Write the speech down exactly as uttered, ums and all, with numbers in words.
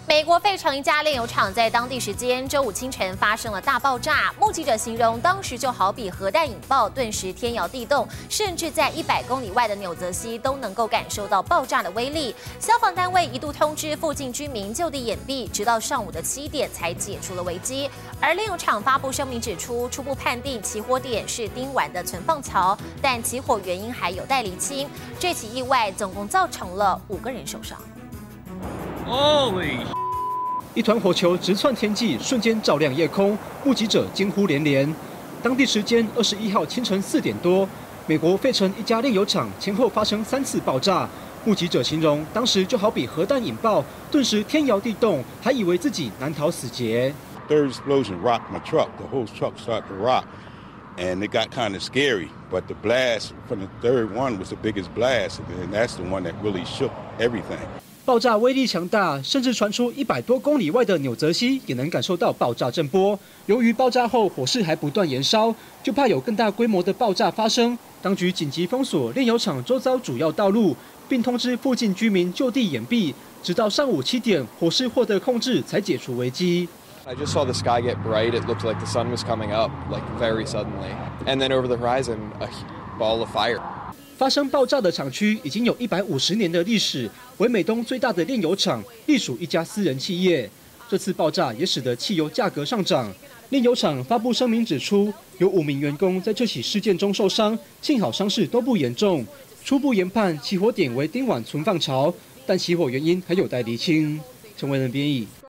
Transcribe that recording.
美国费城一家炼油厂在当地时间周五清晨发生了大爆炸，目击者形容当时就好比核弹引爆，顿时天摇地动，甚至在一百公里外的纽泽西都能够感受到爆炸的威力。消防单位一度通知附近居民就地掩蔽，直到上午的七点才解除了危机。而炼油厂发布声明指出，初步判定起火点是丁烷的存放槽，但起火原因还有待厘清。这起意外总共造成了五个人受伤。 Holy！ 一团火球直窜天际，瞬间照亮夜空，目击者惊呼连连。当地时间二十一号清晨四点多，美国费城一家炼油厂前后发生三次爆炸。目击者形容，当时就好比核弹引爆，顿时天摇地动，还以为自己难逃死劫。 Third explosion rocked my truck. The whole truck started to rock, and it got kind of scary. But the blast from the third one was the biggest blast, and that's the one that really shook everything. 爆炸威力强大，甚至传出一百多公里外的纽泽西也能感受到爆炸震波。由于爆炸后火势还不断延烧，就怕有更大规模的爆炸发生。当局紧急封锁炼油厂周遭主要道路，并通知附近居民就地掩蔽，直到上午七点，火势获得控制，才解除危机。 I just saw the sky get bright. It looked like the sun was coming up, like very suddenly, and then over the horizon, a ball of fire. 发生爆炸的厂区已经有一百五十年的历史，为美东最大的炼油厂，隶属一家私人企业。这次爆炸也使得汽油价格上涨。炼油厂发布声明指出，有五名员工在这起事件中受伤，幸好伤势都不严重。初步研判起火点为丁烷存放槽，但起火原因还有待厘清。陈维仁编译。